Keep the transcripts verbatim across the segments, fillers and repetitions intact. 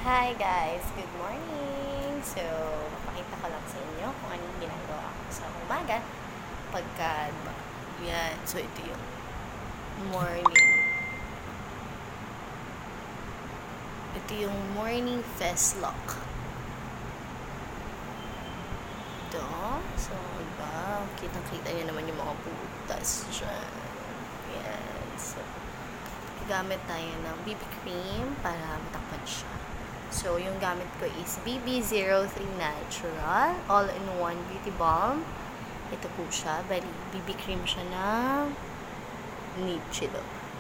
Hi guys! Good morning! So, mapakita ko lang sa inyo kung anong ginagawa ko sa umaga. Pagka, yan. So, ito yung morning. Ito yung morning fest lock. Ito. So, diba? Kitang-kita nyo naman yung mga butas dyan. Yan. So, gamit tayo ng B B cream para matakpan siya. So, yung gamit ko is B B zero three Natural All-in-One Beauty Balm. Ito po siya. Bali, B B cream siya ng Nichido.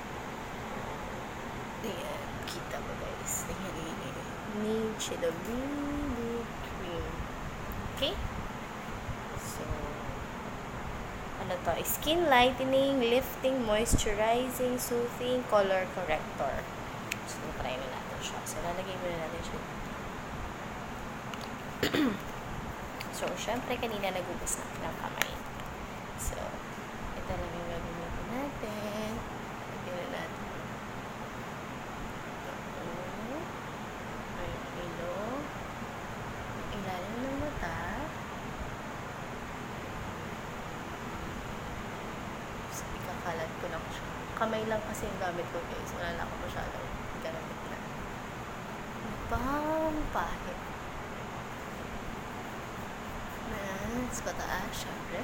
Ayan. Kita mo guys. Ayan. Nichido B B cream. Okay? So, ano to? Skin lightening, lifting, moisturizing, soothing, color corrector. So, try na natin siya. So, lalagay muna natin siya. So, syempre, kanina nagugas na ng kamay. So, ito lang yung gagawin natin. Lagyan na natin. Ito. Ay, ilo. Ilalim ng mata. So, ikakalat ko lang siya. Kamay lang kasi yung gamit ko, guys. Wala na ako masyadong gamit na. Pang pahit. Mas pataas, syempre.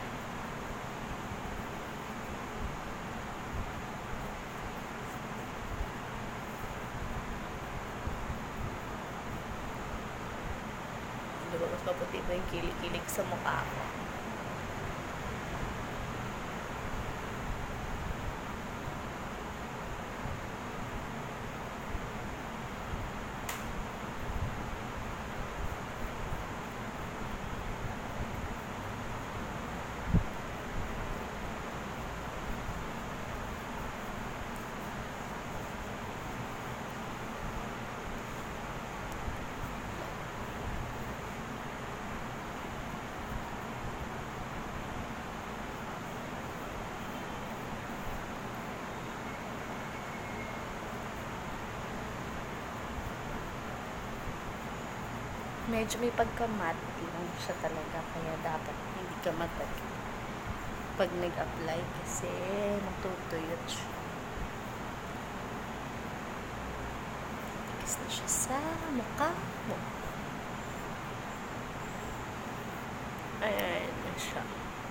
Diba mas maputi pa yung kilik-kilik sa mukha ko. Medyo may pagka-matte lang siya talaga. Kaya dapat hindi ka matag pag nag-apply kasi matutuyot siya. Tigas na siya sa mukha mo. Ayan na siya.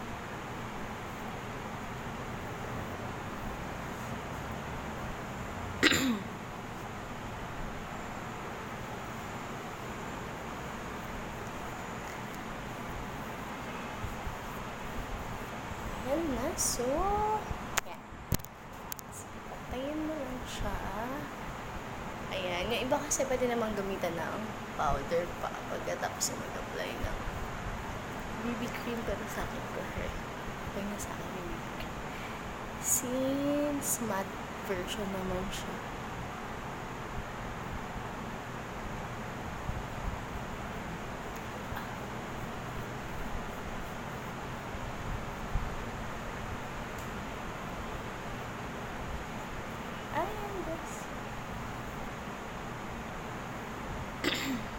Ayan na. So, yan. So, patayin mo lang siya. Ayan. Yung iba kasi pwede namang gamitan ng powder pa pagkatapos na mag-apply ng B B cream. Pero sa akin ko, eh. Pag na sa akin yung B B cream. Since matte version naman siya. Ayan, guys.